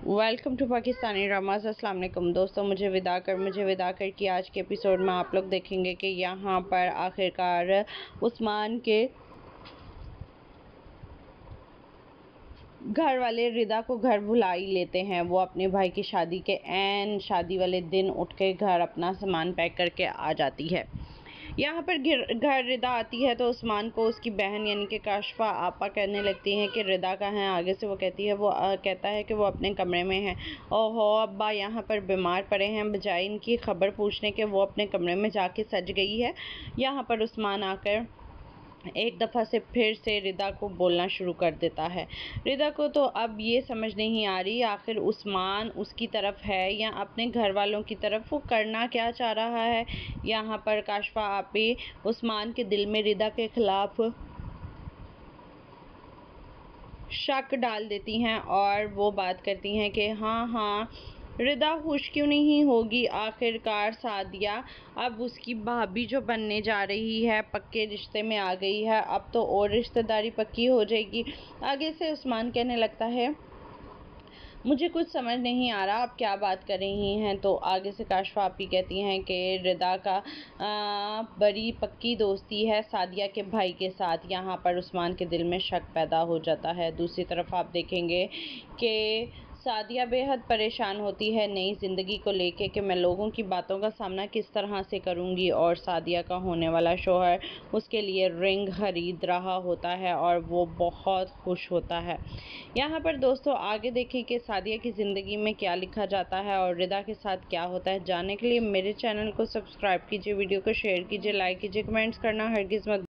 Welcome to Pakistani dramas. अस्सलाम वालेकुम दोस्तों, मुझे विदा कर कि आज के एपिसोड में आप लोग देखेंगे कि यहाँ पर आखिरकार उस्मान के घर वाले रिदा को घर बुला ही लेते हैं। वो अपने भाई की शादी के शादी वाले दिन उठ के घर अपना सामान पैक करके आ जाती है। यहाँ पर घर रिदा आती है तो उस्मान को उसकी बहन यानी कि काशफा आपा कहने लगती हैं कि रिदा कहाँ है। आगे से वो कहती है कहता है कि वो अपने कमरे में है। ओहो अब्बा यहाँ पर बीमार पड़े हैं। बजाय इनकी खबर पूछने के वो अपने कमरे में जाके सज गई है। यहाँ पर उस्मान आकर एक दफ़ा से फिर से रिदा को बोलना शुरू कर देता है। रिदा को तो अब ये समझ नहीं आ रही आखिर उस्मान उसकी तरफ है या अपने घर वालों की तरफ, वो करना क्या चाह रहा है। यहाँ पर काशफा आपी उस्मान के दिल में रिदा के खिलाफ शक डाल देती हैं और वो बात करती हैं कि हाँ रिदा खुश क्यों नहीं होगी। आखिरकार सादिया अब उसकी भाभी जो बनने जा रही है, पक्के रिश्ते में आ गई है। अब तो और रिश्तेदारी पक्की हो जाएगी। आगे से उस्मान कहने लगता है मुझे कुछ समझ नहीं आ रहा आप क्या बात कर रही हैं। तो आगे से काशफा आपी कहती हैं कि रिदा का बड़ी पक्की दोस्ती है सादिया के भाई के साथ। यहाँ पर उस्मान के दिल में शक पैदा हो जाता है। दूसरी तरफ आप देखेंगे कि सादिया बेहद परेशान होती है नई ज़िंदगी को लेके कि मैं लोगों की बातों का सामना किस तरह से करूँगी। और सादिया का होने वाला शौहर उसके लिए रिंग खरीद रहा होता है और वो बहुत खुश होता है। यहाँ पर दोस्तों आगे देखें कि सादिया की ज़िंदगी में क्या लिखा जाता है और रिदा के साथ क्या होता है। जानने के लिए मेरे चैनल को सब्सक्राइब कीजिए, वीडियो को शेयर कीजिए, लाइक कीजिए, कमेंट्स करना हरगिज़ मत